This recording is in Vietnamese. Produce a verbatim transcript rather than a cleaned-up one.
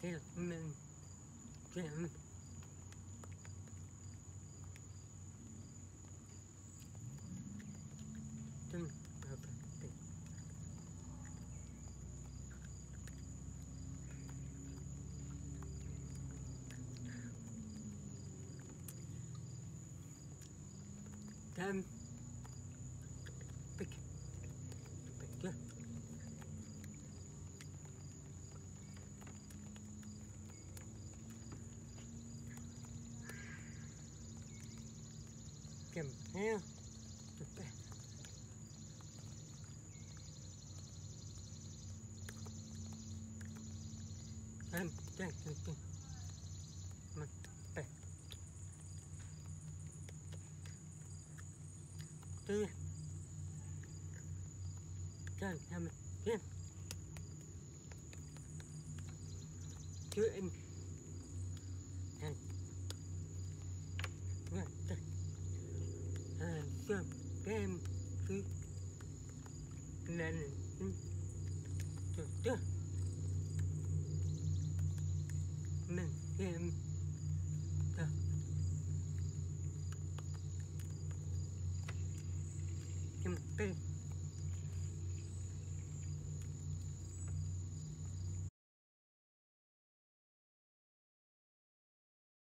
Thì mình chuyển Chân hợp tình Thêm Bích Bích chưa Kèm theo Em chân chân chân Mặt bè Tư Chân em Em Chuyện Hành Ngạc chân Hành Sơm Kem Cứ Lên Chưa chưa Mình em Thơ Em bên